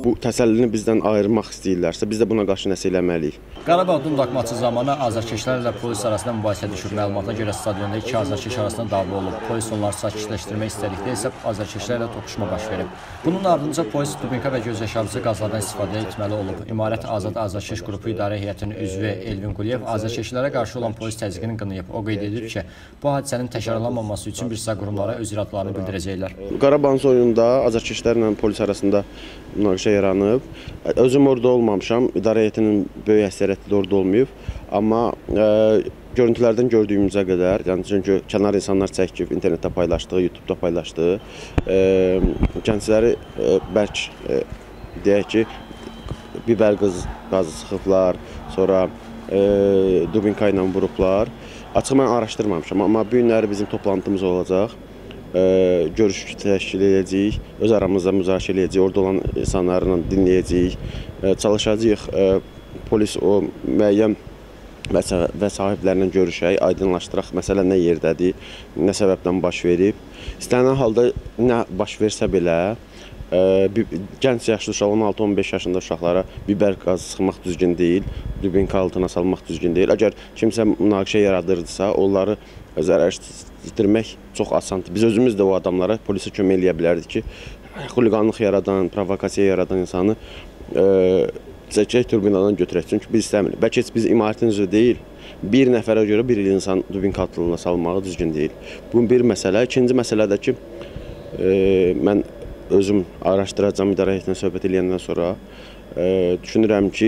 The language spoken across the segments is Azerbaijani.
Bu təsəllini bizdən ayırmaq istəyirlərsə, biz də buna qarşı nəsə eləməliyik. Qarabağ Dundaq maçı zamanı azarkeşlərlə polis arasında mübahisə düşüb. Məlumata görə stadionda iki azarkeş arasında dava olub. Polis onları sakitləşdirmək istədikdə isə azarkeşlərlə toqquşma baş verib. Bunun ardınca polis dubinka və göz yaşarıcı qazlardan istifadə etməli olub. İmarət Azad Azarkeş qrupu idarə heyətinin üzvü Elvin Quliyev azarkeşlərə qarşı olan polis təzyiqini qınayıb. O qeyd edib ki, bu hadisənin təkrarlanmaması üçün bir sıra qurumlara öz iradlarını bildirəcəklər. Qarabağ oyununda azarkeşlərlə polis arasında münaqişə yaranıb. Özüm orada olmamışam, idarə heyətinin böyük əksəriyyəti də orada olmayıb. Amma görüntülərdən gördüyümüzə qədər, yəni çünki kənar insanlar çəkib, internetdə paylaşdığı, YouTube-da paylaşdığı, gəncləri bəlkə deyək ki, biber qazı sıxıblar, sonra dubinka ilə vurublar. Açıq mən araşdırmamışam, amma bu günləri bizim toplantımız olacaq. Görüş təşkil edəcəyik, öz aramızda müzakirə edəcəyik, orada olan insanlarla dinləyəcəyik, çalışacağıq, polis o müəyyən vəsaitlərlə görüşək, aydınlaşdıraq, məsələ nə yerdədir, nə səbəbdən baş verib. İstənilən halda nə baş versə belə, gənc yaşlı uşaq, 16-15 yaşında uşaqlara biber qazı sıxmaq düzgün deyil, dubinka altına salmaq düzgün deyil. Əgər kimsə münaqişə yaradırdısa, onları zərərləşdirmək çox asandır. Biz özümüz də o adamlara, polisə kömək eləyə bilərdik ki, xuliqanlıq yaradan, provokasiya yaradan insanı çəkək turbinadan götürək. Çünki biz istəmirik. Bəlkə biz imarətin üzvü deyil, bir nəfərə görə bir insan dubinka altına salmağı düzgün deyil. Bu bir məsələ. İkinci məsələ də ki, mən özüm araşdıracağım, idarə heyətinə söhbət edəndən sonra düşünürəm ki,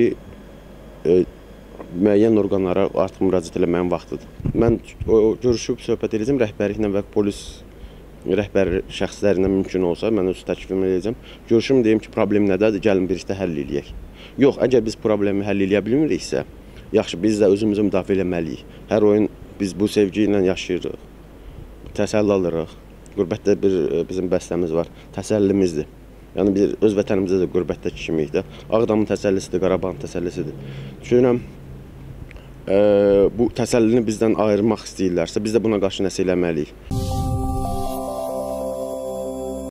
müəyyən orqanlara artıq müraciət eləməyin vaxtıdır. Mən görüşüb söhbət edəcəm rəhbərliklə və polis rəhbər şəxslərindən mümkün olsa, mən öz təklifimi edəcəm. Görüşüm deyim ki, problem nədədir, gəlin birlikdə həll eləyək. Yox, əgər biz problemi həll eləyə bilmiriksə, yaxşı, biz də özümüzü müdafiə eləməliyik. Hər oyun biz bu sevgi ilə yaşayırıq, təsəlli alırıq. Qürbətdə bizim bəstəmiz var, təsəllimizdir. Yəni, biz öz vətənimizdə də qürbətdəki kimiyik də. Ağdamın təsəllisidir, Qarabağın təsəllisidir. Düşünürəm, bu təsəllini bizdən ayırmaq istəyirlərsə, biz də buna qarşı nəsə eləməliyik.